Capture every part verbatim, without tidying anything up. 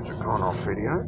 Has it gone off video?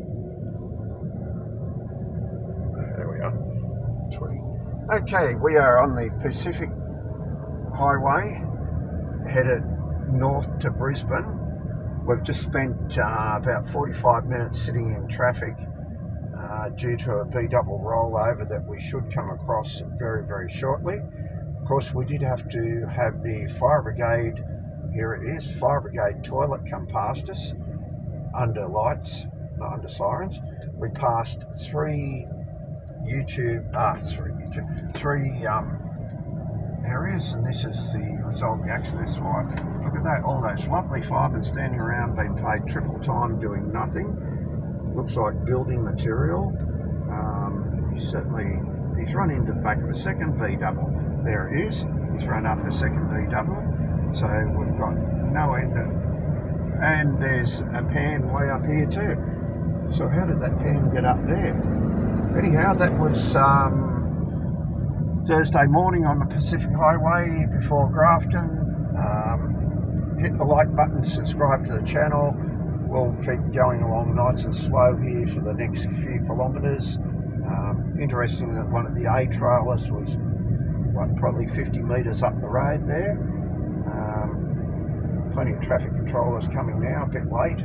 There we are. Sweet. Okay, we are on the Pacific Highway, headed north to Brisbane. We've just spent uh, about forty-five minutes sitting in traffic uh, due to a B double rollover that we should come across very, very shortly. Of course, we did have to have the fire brigade, here it is, fire brigade toilet come past us, under lights, not under sirens. We passed three YouTube, ah, three YouTube, three um, areas, and this is the result of the accident. This is why, look at that, all those lovely firemen standing around being paid triple time doing nothing. Looks like building material. Um, he's certainly, he's run into the back of a second B double. There it is, he's run up a second B double. So we've got no end of, and there's a pan way up here too. So how did that pan get up there? Anyhow, that was um, Thursday morning on the Pacific Highway before Grafton. Um, hit the like button to subscribe to the channel. We'll keep going along nice and slow here for the next few kilometres. Um, interesting that one of the A trailers was what, probably fifty metres up the road there. Um, plenty of traffic controllers coming now, a bit late.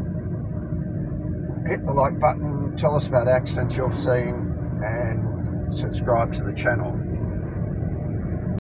Hit the like button, tell us about accidents you've seen, and subscribe to the channel.